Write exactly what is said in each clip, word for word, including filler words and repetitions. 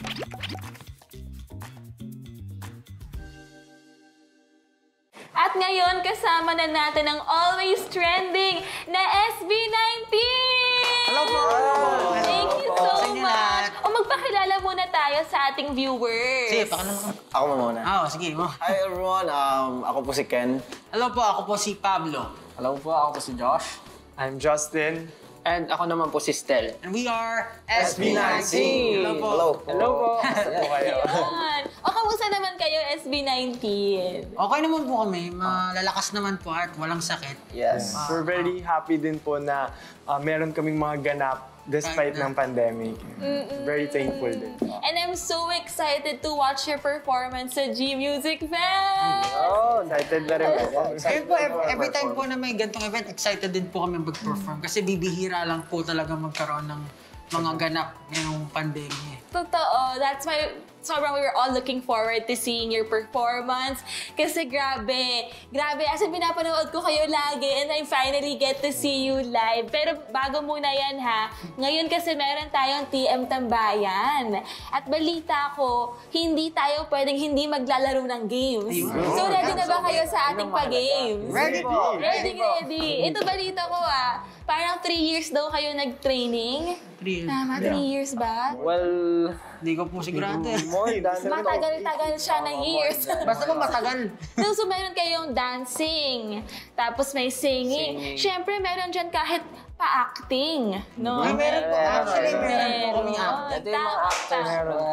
At ngayon, kasama na natin ang always trending na S B nineteen! Hello po! Thank you so much! O magpakilala muna tayo sa ating viewers. Sige, pakilala mo. Ako mo muna. Oo, sige mo. Hi everyone, um, ako po si Ken. Hello po, ako po si Pablo. Hello po, ako po si Josh. I'm Justin. And ako naman po si Stel. And we are S B nineteen! Hello po. Hello. Hello po. Ano kayo? Yan. O, kamusta naman kayo, S B nineteen? Okay naman po kami. Malalakas naman po at walang sakit. Yes. We're very happy din po na uh, meron kaming mga ganap despite ng pandemic. Very thankful din. And I'm so excited to watch your performance sa G Music Fest! Oh, excited na rin po. Ayun po, every, every time po na may gantong event, excited din po kami mag-perform. Kasi bibihira lang po talaga magkaroon ng mga ganap ngayong pandemya. Totoo. That's why sobrang we were all looking forward to seeing your performance. Kasi grabe, grabe. As in, pinapanood ko kayo lagi and I finally get to see you live. Pero bago muna yan ha, ngayon kasi meron tayong T M Tambayan. At balita ko, hindi tayo pwedeng hindi maglalaro ng games. So ready na ba kayo sa ating pa-games? Ready po! Ready, ready. Ito balita ko ah, parang three years daw kayo nag-training. Three. Tama, three years ba? Well, Hindi ko po sigurado. more than... Matagal-tagal siya na years. Basta po matagal. so, so, meron kayong dancing, tapos may singing. Singing. Siyempre, meron dyan kahit pa-acting, no? Ay, meron po. Actually, meron po kami Meron. actor. Ito yung mga Tama, actors tama. na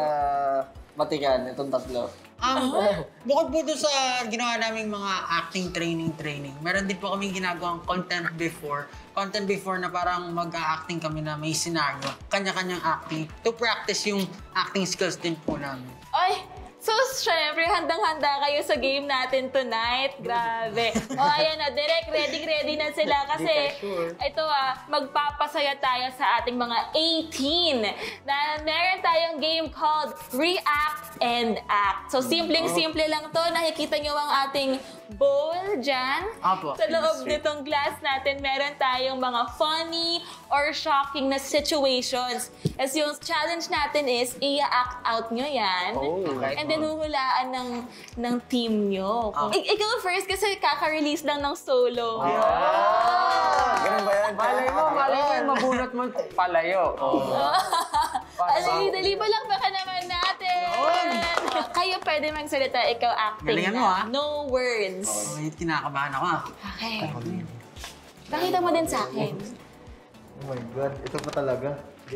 matigan, itong tatlo. Um, bukod po doon sa ginawa naming mga acting training training, meron din po kami ginagawang content before. Content before na parang mag-acting kami na may scenario, kanya-kanyang acting, to practice yung acting skills din po namin. Ay! So, syempre, handang-handa kayo sa game natin tonight. Grabe. O, ayan na, direct, ready-ready na sila kasi ito ah, magpapasaya tayo sa ating mga eighteen na meron tayong game called React and Act. So, simpleng-simple lang to. Nakikita nyo ang ating bowl dyan. Apo. Sa loob nitong glass natin, meron tayong mga funny or shocking na situations. As yung challenge natin is, i-act out nyo yan. And then, huhulaan ng, ng team nyo. Ik- ikaw first kasi kaka-release lang ng solo. Ganun ba yan? Malay mo, malay mo yung mabunot mo palayo. Dali-dali pa lang baka naman natin. Kayo pwede magsalita, ikaw acting Galingan na. mo, ah. No words. Ay, kinakabahan ako ah. Okay. Pakita mo din sa akin. Oh my God, ito pa talaga.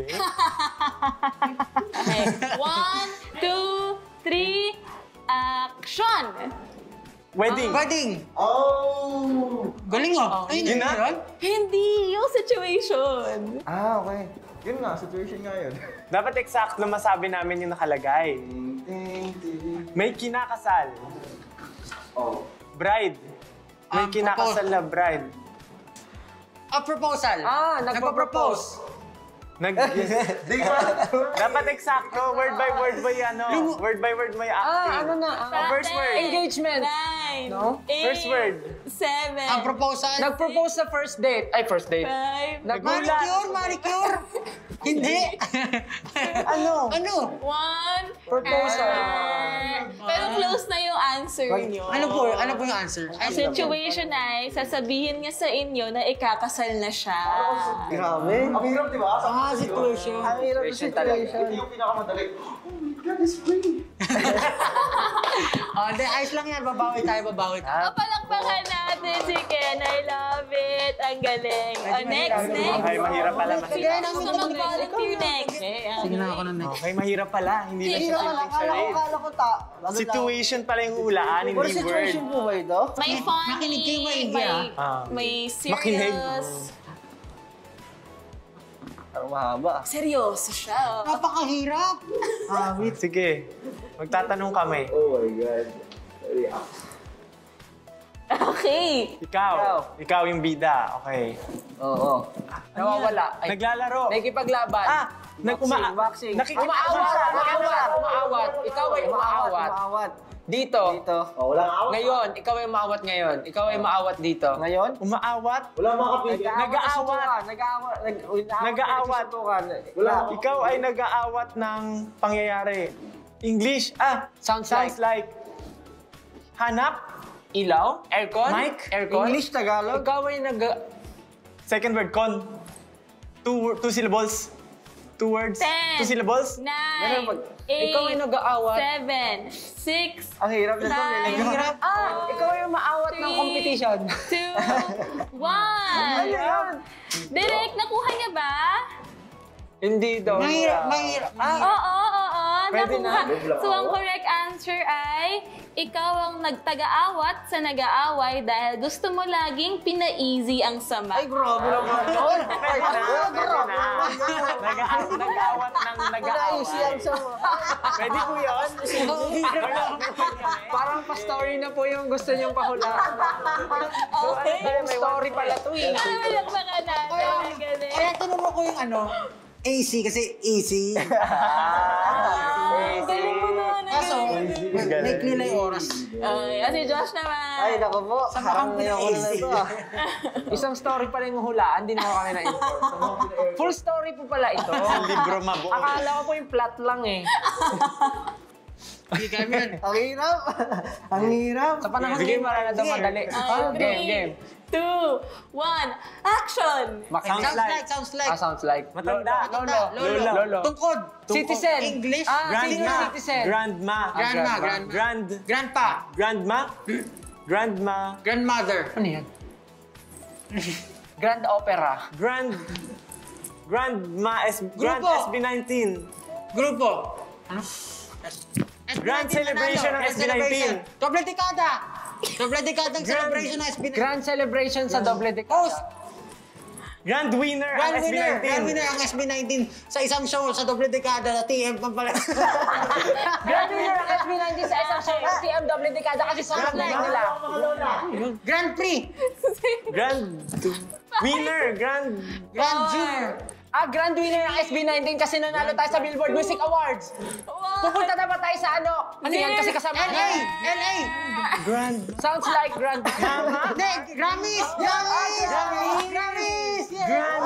Okay. One, two, three, action! Wedding! Wedding! Oh! Galing oh! Ay, Yun na? yun? Hindi, yung situation. Ah, okay. Yun nga, situation nga yun. Dapat exact na masabi namin yung nakalagay. Ting, ting. May kinakasal. Oh. Bride. May Um, kinakasal na bride. A proposal! Ah, Nagpa-propose! Nag Dapat eksakto, word by word by ano, word by word may acting. Ah, ano na? Oh, first word. Engagement. Nine. No? Eight. First word. Seven. Ang proposal! Nag-propose sa first date. Ay, first date. Five. Manicure! Manicure! Hindi! Ano? Ano? One. Proposal. Ah. Pero close na yung answer nyo. Ano po? Ano po yung answer? Ang situation ay, sasabihin niya sa inyo na ikakasal na siya. Grabe. Ang hirap, di ba? Ah, situation. Ang hirap na Situation talaga. situation. Ito yung pinakamadali. Oh my God, it's free. Oh, hindi. Ayos lang yan. Babawi tayo, babawi tayo. O, palakpakan natin si Ken. I love it. Ang galing. O, next, next. Okay, mahirap pala. Sige, Mahirap. Gusto mag-volunteer next. Sige na ako na next. Okay, mahirap pala. Hindi na siya charade. ko ta. Situation pala yung hulaan, hindi word. po ba ito? May funny, Makinig kayo, maigi, may, ah. may Makinig. serious. Parang mahaba. Seryoso siya. oh. Napakahirap! Ah, wait. Sige, magtatanong kami. Oh my God. React. Okay. Ikaw, ikaw yung bida. Okay. Oo. Nawawala. Ay, Naglalaro. nakikipaglaban. Ah, Nag uma Boxing. nakikita Umaawat, umaawat, umaawat. Ikaw ay umaawat. Umaawat. Dito. Dito. Oh, walang awat. Ngayon, ikaw ay umaawat ngayon. Ikaw ay umaawat dito. Ngayon? umaawat. Wala mga kapigil. Nag-aawat. Nag-aawat. Nag-aawat. Wala. Ikaw ay nag-aawat ng pangyayari. English, ah, Sounds sounds like. Hanap, Ilaw? Aircon? Mic? Aircon? English, Tagalog. Ikaw ay nag... second word, con. Two, wo- two syllables. Two words. Ten. Two syllables. Nine, eight, Ikaw ay nag-aawat. seven, six, Ang hirap na ito. Nine. Ang hirap. Ah, ikaw ay umaawat ng Three. competition. two, one. Direk, nakuha niya ba? Hindi daw. Mahirap, mahirap. Oo, oo, oo. Pwede na. Nakuha. So, ang correct answer ay ikaw ang nagtaga-awat sa nag-aaway dahil gusto mo laging pina-easy ang sama. Ay, grabe naman. Ay, ay, grabe. Nag-aawat ng nag-aawat. Pwede po yun. Parang pa-story na po yung gusto niyong pahulaan. Okay. May story pala to eh. Ano ba lang baka natin? Ang galing. Kaya tinuro ko yung ano, A C kasi easy. Ah, galing mo na. ang Kaso, galing. may nilay oras. Okay, kasi Josh naman. Ay, naku po. Parang ngayon ko na ito ah. Isang story pala yung hulaan, di na kami na-inform. Full story po pala ito. Libro mabuo. Akala ko po yung plot lang eh. Hindi kami yan. Ang hirap. Ang hirap. Sa panahon ngayon, wala na daw madali. Ah, Game, three, game. two, one, action! Sounds like, sounds like. Ah, sounds like. Matanda. Matanda. Lolo. Lolo. Lolo. Tungkod. Citizen. English. Ah, Grandma. senior citizen. Grandma. Grandma, grandma. Grand. Grandpa. Grandma. Grandma. Grandmother. Ano yan? Grand Opera. Grand. Grandma S. Grand Grupo. S B nineteen. Grupo. Ano? Grand celebration ng S B nineteen. Doble dekada. Doble dekada ng celebration ng S B nineteen. Grand celebration sa doble Host. dekada. Grand winner ang Grand S B winner. nineteen. Grand winner ang S B nineteen sa isang show sa doble dekada na T M pa pala. Grand winner ang S B nineteen sa isang show. T M doble dekada kasi sounds like nila. Grand Prix. Grand winner. Grand. Grand Junior. Ah, grand winner ng S B nineteen kasi nanalo tayo sa Billboard Music Awards. Pupunta na ba tayo sa ano? Ano yan? Kasi kasama L A. L A. Grand. Sounds like grand. Hindi, Grammys. Grammys. Grammys. Grammys. Yeah.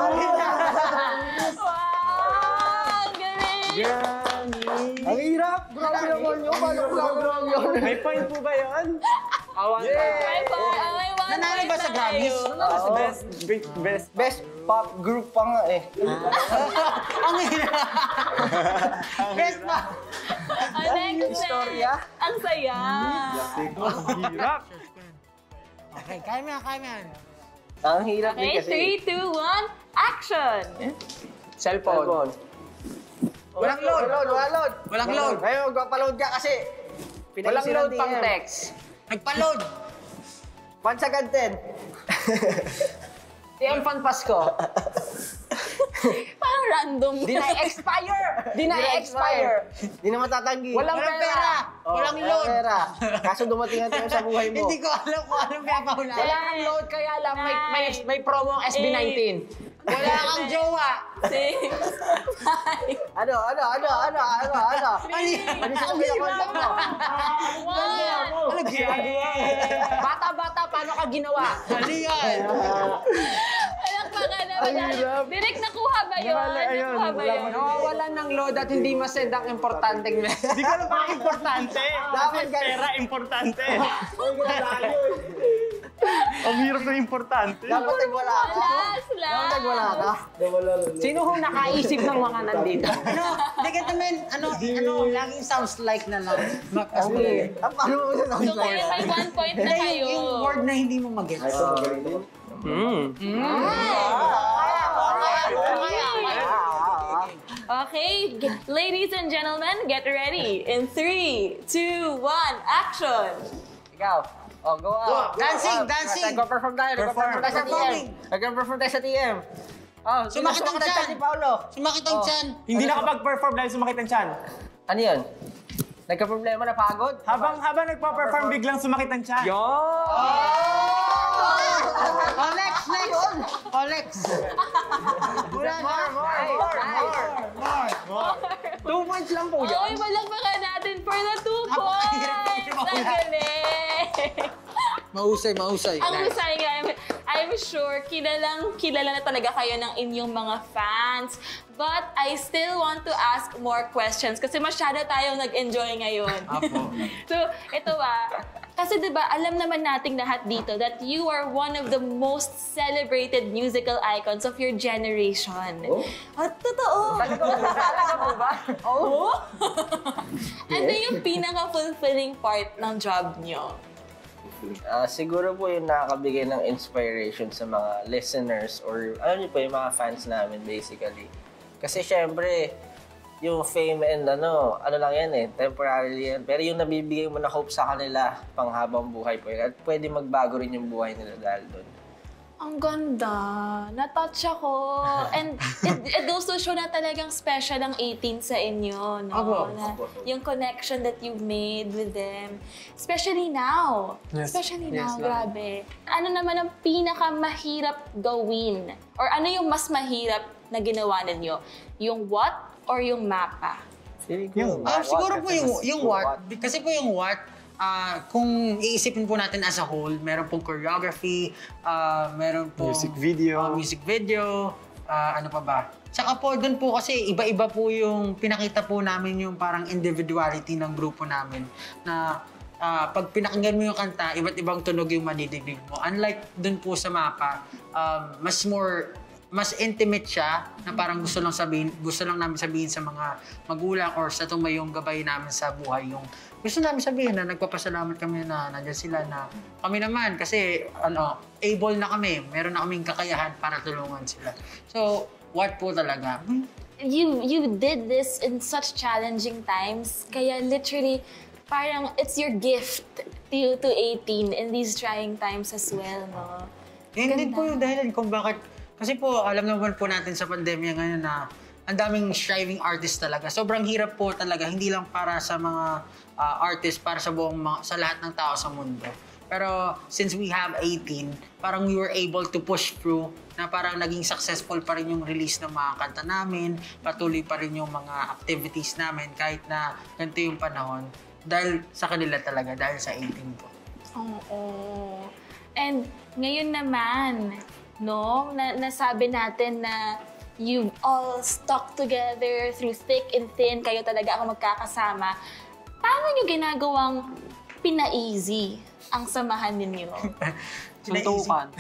Wow! Ang galing! Ang hirap. Grabe naman yun. Paano ko lang yun? May point po ba yun? Awan May po, oh, may one Nanalo ba point sa na Grammys? tayo. Best, best, best, best. Best pop group pa nga eh. Ang hirap. Best pa. Ang next Istorya. next. Ang saya. Hirap. Okay, kaya mo yan, kaya mo yan. Ang hirap din Okay, kasi. three, two, one, action! Cellphone. Walang load. Walang load. Walang load. Walang load. Ngayon, magpapaload ka kasi. Walang Pinag-isilan load D M. pang text. Nagpa-load. Pansagad ten. T M Fan Pasko. Parang random. Di na expire. Di na expire. Di na matatanggi. Walang Walang pera. pera. Oh, Walang walang load. pera. Kaso dumating ang time sa buhay mo. Hindi ko alam kung anong pinapahula. Wala kang load kaya lang may may may promo ang S B nineteen. Wala kang jowa. Six, five, Ano, ano, ano, ano, ano, ano. Ano sa kabila kontak mo? one. Ano ginagawa? Bata-bata, paano ka ginawa? Mali yan. Walang baka naman. Direct nakuha ba yun? Wala, ayun. Nakuha ba yun? Nawawalan ng load at hindi masend ang importanteng message. Hindi ko alam bakit importante. Dapat Kasi ganun. pera importante. Ang hirap na importante. Dapat nagwala ka. Last, Dapat last. nagwala ka. Sino ho nakaisip ng mga nandito? Ano, hindi ka naman, ano, ano, laging sounds like na lang. Okay. Ah, paano mo sa So ngayon may one point na Hindi, kayo. yung, yung word na hindi mo mag-gets. Okay, g- ladies and gentlemen, get ready. In three, two, one, action! Ikaw. Oh, go out. Dancing, Ah, dancing. Nag-perform tayo. Nag-perform tayo sa T M. Performing. Nag-perform tayo sa T M. Oh, Sumakit ang sumakit tiyan. ni Paolo. Sumakit ang tiyan. Hindi nakapag-perform dahil sumakit ang tiyan. Ano yun? Nagka-problema na pagod? Habang habang nagpa-perform biglang sumakit ang tiyan. Olex, next. Olex. Wala na. More, more, more, more. Two points lang po Okay, yun. malakpakan natin for the two Napakahirap points! po Ang yun. galing! Mahusay, mahusay. Ang husay nga, I'm, I'm sure kilalang kilala na talaga kayo ng inyong mga fans. But I still want to ask more questions kasi masyado tayong nag-enjoy ngayon. Apo. So, ito ah, kasi 'di ba, alam naman nating lahat dito that you are one of the most celebrated musical icons of your generation. Oh? At totoo. Talaga po ba? Talaga po ba? Oh? Ano yung pinaka-fulfilling part ng job nyo? Ah, siguro po yung nakakabigay ng inspiration sa mga listeners or ano niyo po yung mga fans namin basically. Kasi syempre, yung fame and ano, ano lang yan eh, temporarily yan. Pero yung nabibigay mo na hope sa kanila, panghabang buhay po yun. At pwede magbago rin yung buhay nila dahil doon. Ang ganda. Na-touch ako. And it, it goes to show na talagang special ang eighteen sa inyo. No? Opo. Na, yung connection that you've made with them. Especially now. Yes. Especially Yes, now, ma'am. grabe. Ano naman ang pinakamahirap gawin? Or ano yung mas mahirap na ginawa ninyo? Yung what or yung mapa? Feeling ko, Ah, siguro what, po kasi yung, mas- yung what. Kasi po yung what, ah, kung iisipin po natin as a whole, meron pong choreography, ah, meron pong Music video. ah, music video, ah, ano pa ba? Tsaka po, dun po kasi iba-iba po yung pinakita po namin yung parang individuality ng grupo namin na ah, pag pinakinggan mo yung kanta, iba't ibang tunog yung madididig mo. Unlike dun po sa mapa, um, mas more mas intimate siya na parang gusto lang sabihin, gusto lang namin sabihin sa mga magulang or sa tumayong gabay namin sa buhay yung gusto namin sabihin na nagpapasalamat kami na nandiyan sila na kami naman kasi ano, able na kami, meron na kaming kakayahan para tulungan sila. So, what po talaga? You you did this in such challenging times. Kaya literally, parang it's your gift to, to eighteen in these trying times as well, no? Yun din po yung dahilan kung bakit. Kasi po, alam naman po natin sa pandemya ngayon na ang daming striving artists talaga. Sobrang hirap po talaga, hindi lang para sa mga uh, artists, para sa buong mga, sa lahat ng tao sa mundo. Pero since we have eighteen, parang we were able to push through na parang naging successful pa rin yung release ng mga kanta namin, patuloy pa rin yung mga activities namin kahit na ganito yung panahon. Dahil sa kanila talaga, dahil sa eighteen po. Oo. And ngayon naman, no, na nasabi natin na you've all stuck together through thick and thin, kayo talaga ang magkakasama. Paano nyo ginagawang pina-easy ang samahan ninyo? Suntukan.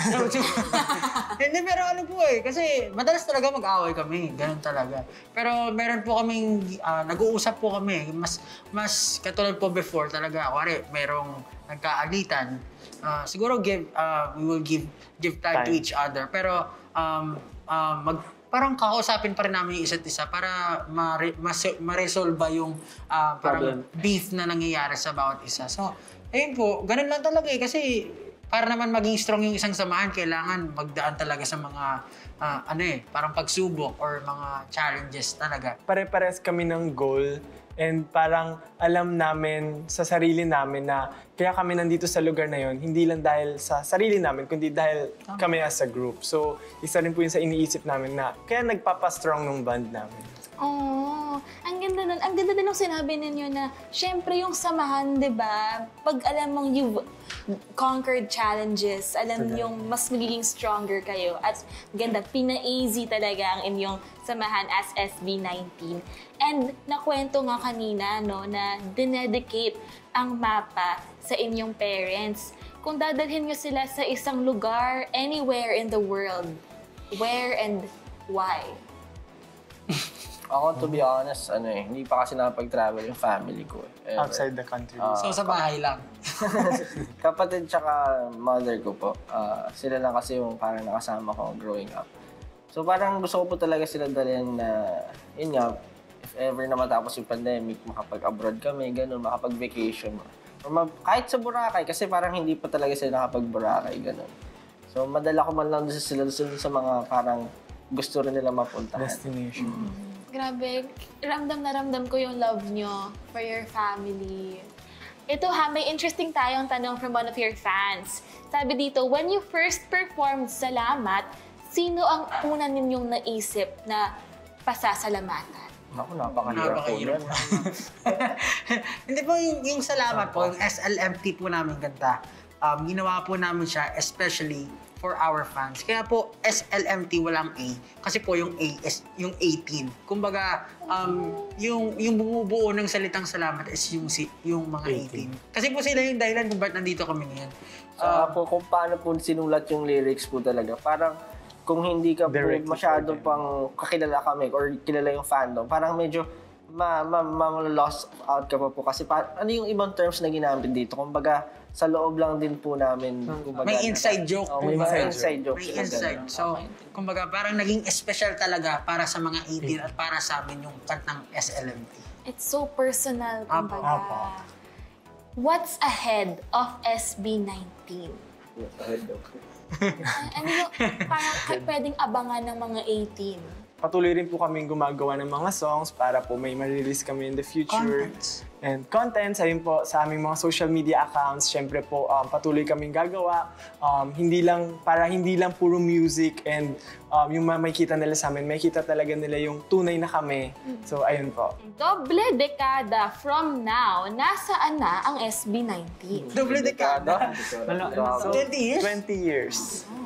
Hindi, pero ano po eh, kasi madalas talaga mag-away kami, ganun talaga. Pero meron po kaming, ah, nag-uusap po kami, mas mas katulad po before talaga, kuwari, merong nagkaalitan, ah, siguro give, ah, we will give give time, to Time. each other. Pero um, ah, mag, parang kakausapin pa rin namin yung isa't isa para ma- mas- ma-resolve yung ah, parang beef na nangyayari sa bawat isa. So, ayun po, ganun lang talaga eh, kasi para naman maging strong yung isang samahan, kailangan magdaan talaga sa mga, ah, ano eh, parang pagsubok or mga challenges talaga. Pare-pares kami ng goal and parang alam namin sa sarili namin na kaya kami nandito sa lugar na yon hindi lang dahil sa sarili namin, kundi dahil kami as a group. So, isa rin po yun sa iniisip namin na kaya nagpapastrong ng band namin. Oh, ang ganda nun. Ang ganda din ng sinabi ninyo na, syempre yung samahan, di ba? Pag alam mong you've conquered challenges, alam yung mas magiging stronger kayo. At ganda, pina-easy talaga ang inyong samahan as S B nineteen. And nakwento nga kanina, no, na dinedicate ang mapa sa inyong parents. Kung dadalhin nyo sila sa isang lugar, anywhere in the world, where and why? Ako, to be honest, ano eh, hindi pa kasi nakapag-travel yung family ko. Eh. Ever. Outside the country. So, sa bahay lang. Kapatid tsaka mother ko po, ah, sila lang kasi yung parang nakasama ko growing up. So parang gusto ko po talaga sila dalhin na, yun nga, if ever na matapos yung pandemic, makapag-abroad kami, ganun, makapag-vacation. Or ma- kahit sa Boracay, kasi parang hindi pa talaga sila nakapag-Boracay, ganun. So madala ko man lang doon sila doon sa mga parang gusto rin nila mapuntahan. Destination. Grabe, ramdam na ramdam ko yung love nyo for your family. Ito ha, may interesting tayong tanong from one of your fans. Sabi dito, when you first performed Salamat, sino ang una ninyong naisip na pasasalamatan? Ako, napakahirap po Napakahirap yan. po. Hindi po, yung, yung salamat po, yung S L M T po namin ganda. Um, ginawa po namin siya especially for our fans. Kaya po, S L M T walang A. Kasi po yung A is yung eighteen. Kumbaga, um, yung, yung bumubuo ng salitang salamat is yung, si- yung mga eighteen. Kasi po sila yung dahilan kung ba't nandito kami ngayon. Sa po, kung paano po sinulat yung lyrics po talaga, parang kung hindi ka po Direct masyado to pang kakilala kami or kilala yung fandom, parang medyo ma, ma, ma, lost out ka pa po kasi pa, ano yung ibang terms na ginamit dito? Kumbaga, sa loob lang din po namin. Kumbaga, May inside joke Oh, po may ba? inside, inside joke. May sila inside. ganun. So, kumbaga, parang naging special talaga para sa mga eighteen at para sa amin yung kantang S L M T. It's so personal, Apo, kumbaga. apo. What's ahead of S B nineteen? Ano yung parang k- pwedeng abangan ng mga eighteen? Patuloy rin po kami gumagawa ng mga songs para po may ma-release kami in the future. Contents. And contents, ayun po, sa aming mga social media accounts, syempre po, um, patuloy kaming gagawa. Um, hindi lang, para hindi lang puro music and um, yung ma- makikita nila sa amin, makikita talaga nila yung tunay na kami. So, ayun po. Doble dekada from now, nasaan na ang S B nineteen? Doble dekada. So, twenty years? twenty years.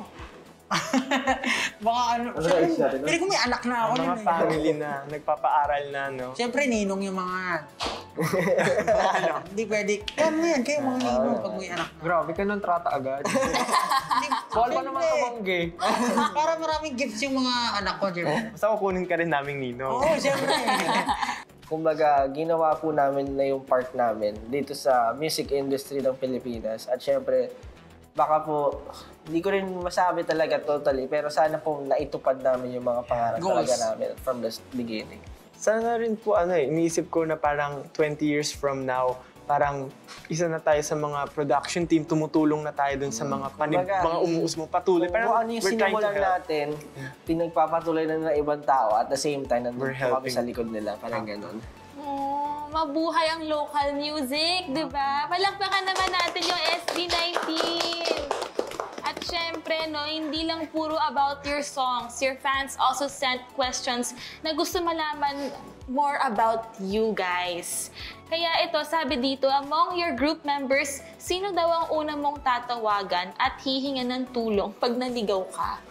Baka ano, siyempre, pili ko may anak na ako. Mga nun eh. family na, nagpapaaral na, no? Siyempre, ninong yung mga... ano, hindi pwede. Kaya mo yan, kayo mga ninong pag may anak na. Grabe ka nung trata agad. Bawal pa naman Siyempre, tumanggi. para maraming gifts yung mga anak ko, siyempre. Basta kukunin ka rin naming nino. Oo, siyempre. kumbaga, ginawa po namin na yung part namin dito sa music industry ng Pilipinas. At syempre, baka po, hindi ko rin masabi talaga totally, pero sana po naitupad namin yung mga pangarap Goals. talaga namin from the beginning. Sana rin po, ano eh, iniisip ko na parang twenty years from now, parang isa na tayo sa mga production team, tumutulong na tayo dun sa mga panib, Kumbaga, mga umuus mo patuloy. Kung Parang ano yung we're trying to sinimulan help. natin, pinagpapatuloy na ng ibang tao at the same time, nandun We're po kami helping. sa likod nila, parang ganun. Oh, mabuhay ang local music, di ba? Palakpakan naman natin yung S B nineteen! At syempre, no, hindi lang puro about your songs. Your fans also sent questions na gusto malaman more about you guys. Kaya ito, sabi dito, among your group members, sino daw ang una mong tatawagan at hihingan ng tulong pag naligaw ka?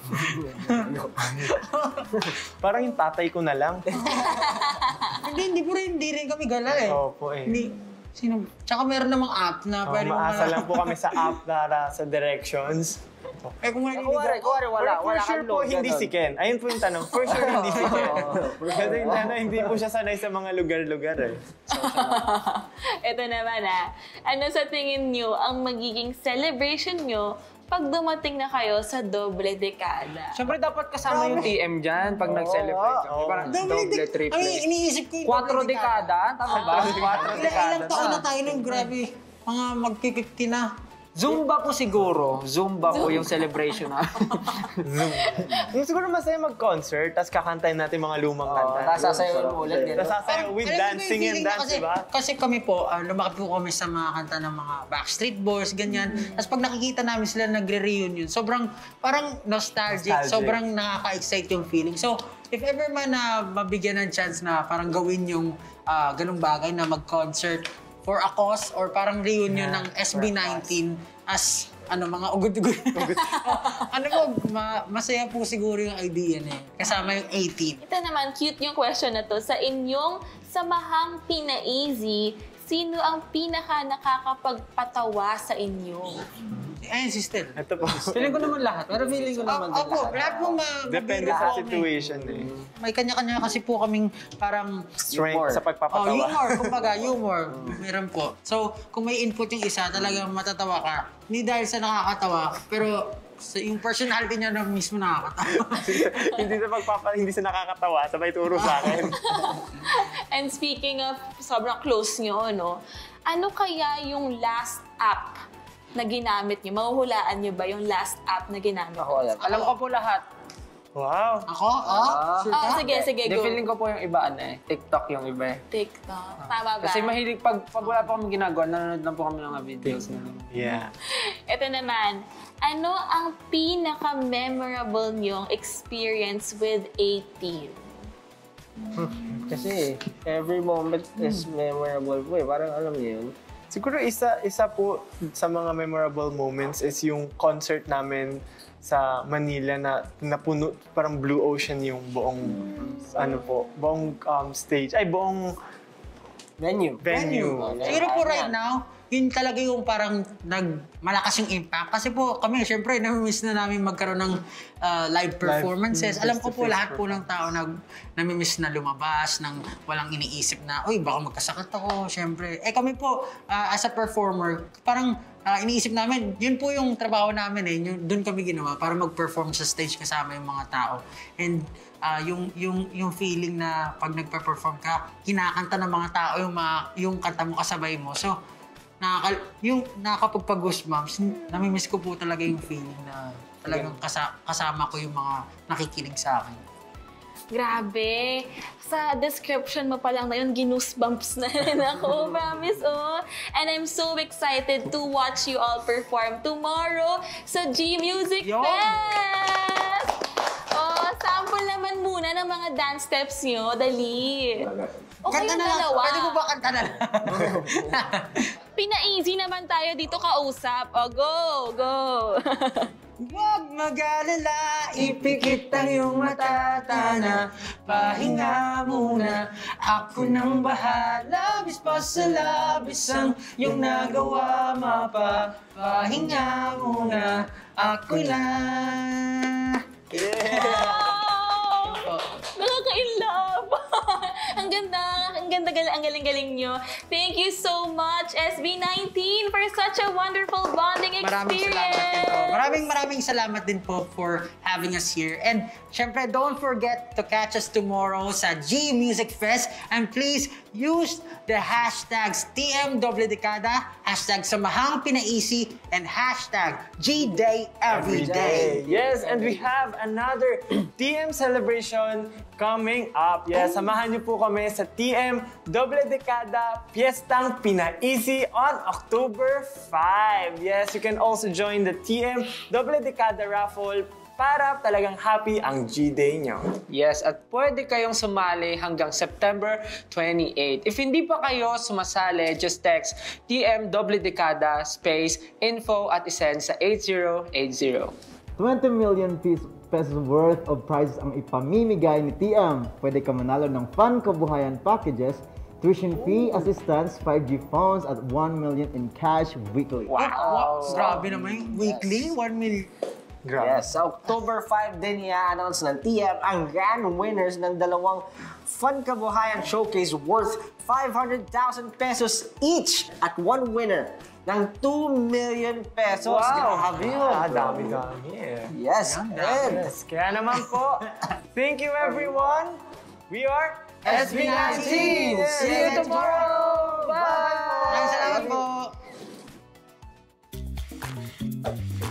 Parang yung tatay ko na lang. Hindi, hindi po rin, hindi rin kami gala eh. Opo eh. Hindi. Sino? Tsaka meron namang app na Oh, pwede mo maasa na- lang po kami sa app para sa directions. Eh kung Kuwari, naliligaw, kuwari, wala, For, for wala sure kang po, load, hindi ganun. si Ken. Ayun po yung tanong. For sure, hindi si Ken. Kasi ano, hindi po siya sanay sa mga lugar-lugar eh. Ito naman ah. Ano sa tingin nyo ang magiging celebration nyo pag dumating na kayo sa doble dekada? Siyempre dapat kasama yung T M dyan pag nag-celebrate kami. Oo. Parang Double doble, dec- triple. Ay, iniisip ko yung Quattro double dekada? Tama ba? Quattro Ilang, dekada ilang taon na na. tayo nung grabe. Mga mag-fifty na. Zumba po siguro. Zumba po yung celebration na. Yung siguro masaya mag-concert, tapos kakantayin natin mga lumang Oo, kanta. tapos sasayaw mo ulit, Tapos gano'n. sasayaw with Alam mo ba yung dancing and feeling na dance, kasi, diba? Kasi kami po, ah, lumaki po kami sa mga kanta ng mga Backstreet Boys, ganyan. Tapos pag nakikita namin sila nagre-reunion, sobrang parang nostalgic, Nostalgic. sobrang nakaka-excite yung feeling. So, if ever man na mabigyan ng chance na parang gawin yung ah, ganung bagay na mag-concert for a cause or parang reunion Yeah, ng S for a B nineteen as ano mga ugod-ugod. ano po, ma- masaya po siguro yung idea na yun. Kasama yung eighteen. Ito naman, cute yung question na to. Sa inyong samahang Pina-Easy, sino ang pinaka nakakapagpatawa sa inyo? Ayun, sister. Ito po. Feeling ko naman lahat. Pero feeling ko naman din Ako, lahat. lahat po ma Depende mabiro sa po kami. situation eh. May kanya-kanya kasi po kaming parang Strength sa oh, pagpapatawa. humor, kumbaga, humor. Meron po. So, kung may input yung isa, talagang matatawa ka. Hindi dahil sa nakakatawa, pero sa yung personality niya na mismo nakakatawa. hindi sa pagpapa, hindi sa nakakatawa, sabay turo sa akin. And speaking of sobrang close nyo, no? Ano kaya yung last app na ginamit nyo? Mahuhulaan nyo ba yung last app na ginamit nyo? Ako alam. Alam ko po lahat. Wow. Ako? Ah? Sure Ah, ka? sige, sige, Hindi, go. feeling ko po yung iba ano eh. TikTok yung iba eh. TikTok. Tama ba? Kasi mahilig, pag, pag wala pa kami ginagawa, nanonood lang po kami ng mga videos. Yeah. Ito naman, ano ang pinaka-memorable nyong experience with eighteen? Kasi every moment is memorable po eh. Parang alam niyo yun. Siguro isa isa po sa mga memorable moments is yung concert namin sa Manila na napuno, parang blue ocean yung buong ano po, buong um, stage, ay buong Venue. venue. Siguro po right now, yun talaga yung parang nag malakas yung impact. Kasi po kami, syempre, namimiss na namin magkaroon ng uh, live performances. Live, Alam ko po, face-to-face lahat po ng tao nag namimiss na lumabas, nang walang iniisip na, uy, baka magkasakit ako, syempre. Eh kami po, uh, as a performer, parang uh, iniisip namin, yun po yung trabaho namin eh. Yun, dun kami ginawa para mag-perform sa stage kasama yung mga tao. And uh, yung yung yung feeling na pag nagpe-perform ka, kinakanta ng mga tao yung mga, yung kanta mo kasabay mo. So, nakaka yung nakakapagpag-goosebumps, nami-miss ko po talaga yung feeling na talagang kasa kasama ko yung mga nakikinig sa akin. Grabe. Sa description mo pa lang na yun, ginuusebumps na rin ako. Promise, oh. And I'm so excited to watch you all perform tomorrow sa G Music Yo! Fest! Oh, sample naman muna ng mga dance steps nyo. Dali. Okay Kanta yung na lang. dalawa. Pwede mo ba kanta na lang? Pina-easy naman tayo dito kausap. Oh, go! Go! Huwag mag-alala, ipikit ang iyong mata, tana. Pahinga muna, ako nang bahala. Bis pa sa labis ang iyong nagawa, mapa. Pahinga muna, ako lang. Wow! Nakaka-inlove! Ang ganda, ang ganda, ang galing-galing nyo. Thank you so much, S B nineteen, for such a wonderful bonding experience. Maraming salamat din po. Maraming maraming salamat din po for having us here. And syempre, don't forget to catch us tomorrow sa G Music Fest. And please use the hashtags T M W Dekada, hashtag Samahang Pinaisi, and hashtag G Day Everyday. Yes, and we have another T M celebration coming up. Yes, samahan niyo po kami sa T M Doble Dekada Fiestang Pinaisi on October fifth. Yes, you can also join the T M Doble Dekada raffle para talagang happy ang G-Day nyo. Yes, at pwede kayong sumali hanggang September twenty-eighth. If hindi pa kayo sumasali, just text T M Doble Dekada space info at isend sa eight zero eight zero. twenty million pesos worth of prizes ang ipamimigay ni T M. Pwede ka manalo ng fun kabuhayan packages, tuition fee assistance, five G phones at one million in cash weekly. Wow! Grabe naman yung weekly, one million. Grabe. Yes, sa October fifth din i-announce ng T M ang grand winners ng dalawang Fun Kabuhayan Showcase worth five hundred thousand pesos each at one winner ng two million pesos. Wow! Grabe yun. Ah, dami-dami eh. Yes, and Yes, kaya naman po, thank you everyone. We are S B nineteen. See you tomorrow. Bye! Maraming salamat po.